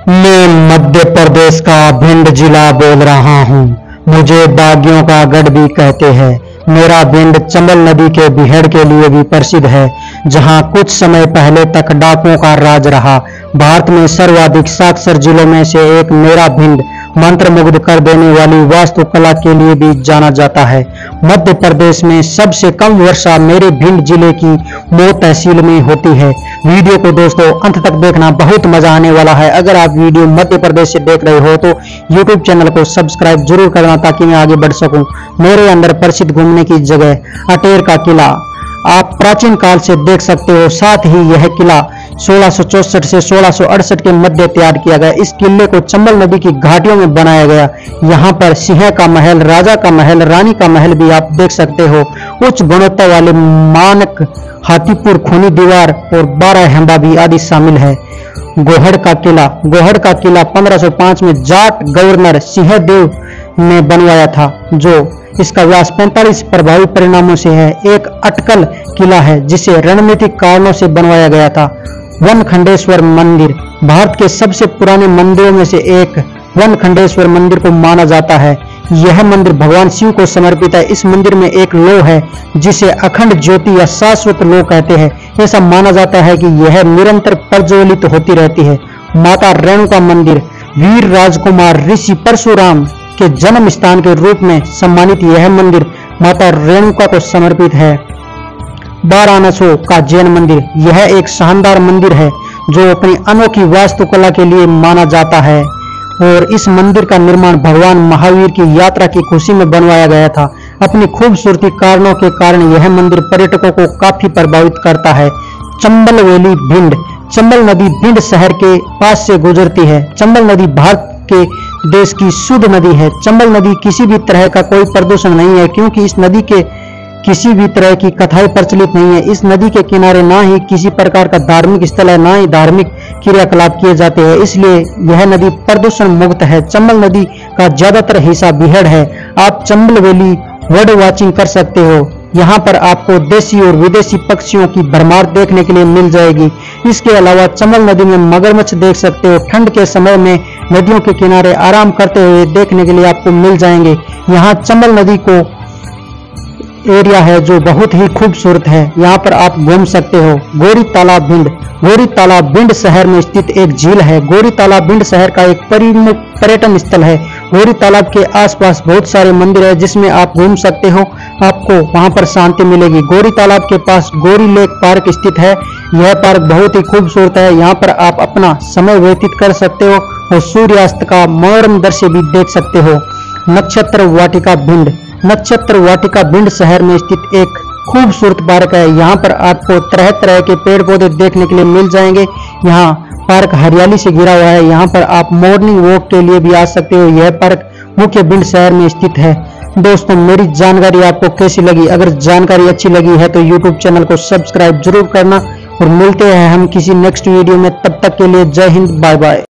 मैं मध्य प्रदेश का भिंड जिला बोल रहा हूँ। मुझे बागियों का गढ़ भी कहते हैं। मेरा भिंड चंबल नदी के बीहड़ के लिए भी प्रसिद्ध है, जहाँ कुछ समय पहले तक डाकुओं का राज रहा। भारत में सर्वाधिक साक्षर जिलों में से एक मेरा भिंड मंत्रमुग्ध कर देने वाली वास्तुकला के लिए भी जाना जाता है। मध्य प्रदेश में सबसे कम वर्षा मेरे भिंड जिले की मऊ तहसील में होती है। वीडियो को दोस्तों अंत तक देखना, बहुत मजा आने वाला है। अगर आप वीडियो मध्य प्रदेश से देख रहे हो तो यूट्यूब चैनल को सब्सक्राइब जरूर करना, ताकि मैं आगे बढ़ सकूं। मेरे अंदर प्रसिद्ध घूमने की जगह अटेर का किला आप प्राचीन काल से देख सकते हो। साथ ही यह किला 1664 से 1668 के मध्य तैयार किया गया। इस किले को चंबल नदी की घाटियों में बनाया गया। यहाँ पर सिंह का महल, राजा का महल, रानी का महल भी आप देख सकते हो। उच्च गुणवत्ता वाले मानक हाथीपुर, खूनी दीवार और 12 हेम्बा भी आदि शामिल है। गोहड़ का किला 1505 में जाट गवर्नर सिंहदेव ने बनवाया था, जो इसका व्यास 45 प्रभावी परिणामों से है। एक अटकल किला है जिसे रणनीतिक कारणों से बनवाया गया था। वनखंडेश्वर मंदिर भारत के सबसे पुराने मंदिरों में से एक वनखंडेश्वर मंदिर को माना जाता है। यह मंदिर भगवान शिव को समर्पित है। इस मंदिर में एक लौ है जिसे अखंड ज्योति या शाश्वत लौ कहते हैं। ऐसा माना जाता है कि यह निरंतर प्रज्वलित होती रहती है। माता रेणुका मंदिर वीर राजकुमार ऋषि परशुराम के जन्म स्थान के रूप में सम्मानित यह मंदिर माता रेणुका को समर्पित है। वाराणसी का जैन मंदिर यह एक शानदार मंदिर है जो अपनी अनोखी वास्तुकला के लिए माना जाता है, और इस मंदिर का निर्माण भगवान महावीर की यात्रा की खुशी में बनवाया गया था। अपनी खूबसूरती कारणों के कारण यह मंदिर पर्यटकों को काफी प्रभावित करता है। चंबल वैली भिंड चंबल नदी भिंड शहर के पास से गुजरती है। चंबल नदी भारत के देश की शुद्ध नदी है। चंबल नदी किसी भी तरह का कोई प्रदूषण नहीं है, क्योंकि इस नदी के किसी भी तरह की कथाएं प्रचलित नहीं है। इस नदी के किनारे ना ही किसी प्रकार का धार्मिक स्थल है, ना ही धार्मिक क्रियाकलाप किए जाते हैं, इसलिए यह नदी प्रदूषण मुक्त है। चंबल नदी का ज्यादातर हिस्सा बीहड़ है। आप चंबल वैली बर्ड वॉचिंग कर सकते हो। यहाँ पर आपको देशी और विदेशी पक्षियों की भरमार देखने के लिए मिल जाएगी। इसके अलावा चंबल नदी में मगरमच्छ देख सकते हो। ठंड के समय में नदियों के किनारे आराम करते हुए देखने के लिए आपको मिल जाएंगे। यहाँ चंबल नदी को एरिया है जो बहुत ही खूबसूरत है। यहाँ पर आप घूम सकते हो। गोरी तालाब भिंड शहर में स्थित एक झील है। गोरी तालाब भिंड शहर का एक प्रमुख पर्यटन स्थल है। गोरी तालाब के आसपास बहुत सारे मंदिर है जिसमें आप घूम सकते हो। आपको वहां पर शांति मिलेगी। गोरी तालाब के पास गोरी लेक पार्क स्थित है। यह पार्क बहुत ही खूबसूरत है। यहाँ पर आप अपना समय व्यतीत कर सकते हो और सूर्यास्त का मनोरम दृश्य भी देख सकते हो। नक्षत्र वाटिका भिंड शहर में स्थित एक खूबसूरत पार्क है। यहाँ पर आपको तरह तरह के पेड़ पौधे देखने के लिए मिल जाएंगे। यहाँ पार्क हरियाली से घिरा हुआ है। यहाँ पर आप मॉर्निंग वॉक के लिए भी आ सकते हो। यह पार्क मुख्य भिंड शहर में स्थित है। दोस्तों, मेरी जानकारी आपको कैसी लगी? अगर जानकारी अच्छी लगी है तो यूट्यूब चैनल को सब्सक्राइब जरूर करना, और मिलते हैं हम किसी नेक्स्ट वीडियो में। तब तक के लिए जय हिंद, बाय बाय।